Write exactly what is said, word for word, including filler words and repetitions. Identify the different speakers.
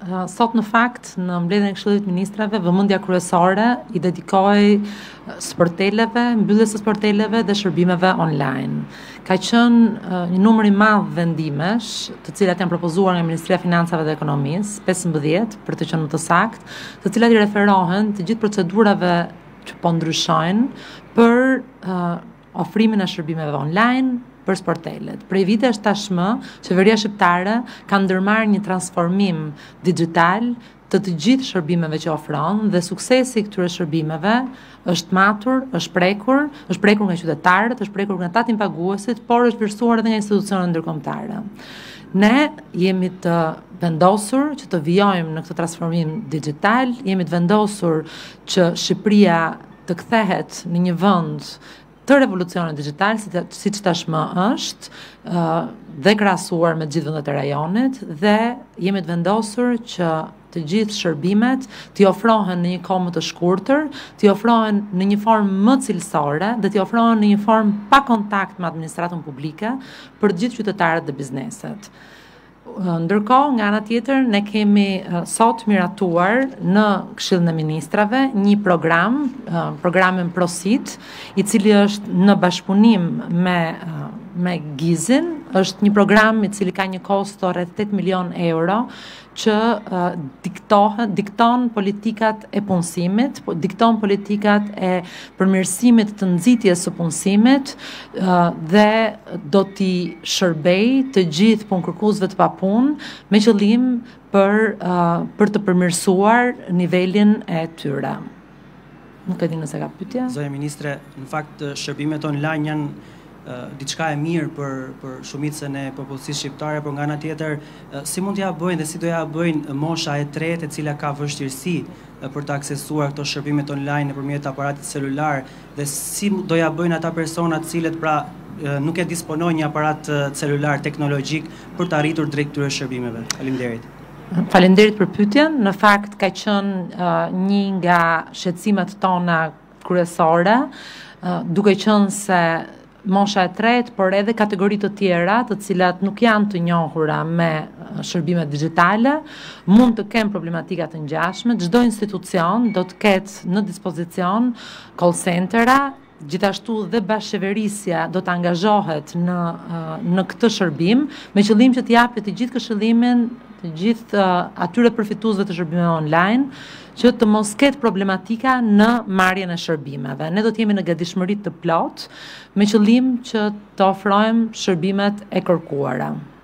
Speaker 1: sot në fakt në mbledhjen e Këshillit të Ministrave vëmendja kryesore i dedikohej sporteleve, mbylljes së sporteleve dhe shërbimeve online. Ka qenë një numër i madh vendimesh, të cilat janë propozuar nga Ministria e Financave dhe Ekonomisë, pesëmbëdhjetë për të qenë më të saktë, të cilat i referohen të gjithë procedurave që po ndryshojnë për uh, ofrimin e shërbimeve online për sportelet. Prej vitesh tashmë, qeveria shqiptare ka ndërmarrë një transformim digjital të të gjithë shërbimeve që ofron dhe suksesi i këtyre shërbimeve është matur, është prekur, është prekur nga qytetarët, është prekur nga tatim paguesit, por është vlerësuar edhe nga institucionet ndërkombëtare. Ne jemi të vendosur që të vijojmë në këtë transformim digjital, jemi të vendosur që Shqipëria të kthehet në një vend të revolucionit digjital, si që tashmë është, dhe krahasuar me gjithë vendet e rajonit, dhe jemi të vendosur që të gjithë shërbimet t'i ofrohen në një kohë më të shkurtër, t'i ofrohen në një formë më cilësore dhe t'i ofrohen në një formë pa kontakt me administratën publike për të gjithë qytetarët dhe bizneset. Ndërkohë, nga ana tjetër, ne kemi sot miratuar në Këshillin e Ministrave një program, programin Prosit, i cili është në bashkëpunim me me Gizin, është një program i cili ka një kosto rreth tetë milion euro që uh, diktohet, dikton politikat e punësimit, dikton politikat e përmirësimit të nxitjes së punësimit uh, dhe do t'i shërbej të gjithë punëkërkuesve të papunë me qëllim për, uh, për të përmirësuar nivelin e tyre. Nuk e di nëse ka pyetje.
Speaker 2: Zonja Ministre, në fakt shërbimet online janë Uh, diçka e mirë për, për shumicën e popullsisë shqiptare, por nga ana tjetër, uh, si mund t'ja bëjnë dhe si do ja bëjnë mosha e tretë e cila ka vështirësi uh, për të aksesuar këto shërbimet online nëpërmjet aparatit celular, dhe si do ja bëjnë ata persona të cilët pra uh, nuk e disponojnë një aparat uh, celular teknologjik për të arritur drejt këtyre shërbimeve. Faleminderit.
Speaker 1: Faleminderit për pyetjen. Në fakt ka qenë uh, një nga shqetësimet tona kryesore, uh, duke qenë se mosha e tretë, por edhe kategori të tjera, të cilat nuk janë të njohura me shërbime digjitale, mund të kenë problematika të ngjashme. Çdo institucion do të ketë në dispozicion call centera, gjithashtu dhe bashkëqeverisja do të angazhohet në në këtë shërbim me qëllim që të japë të gjithë këshillimin të gjithë atyre përfituesve të shërbimeve online, që të mos ketë problematika në marrjen e shërbimeve. Ne do të jemi në gatishmëri të plotë me qëllim që të ofrojmë shërbimet e kërkuara.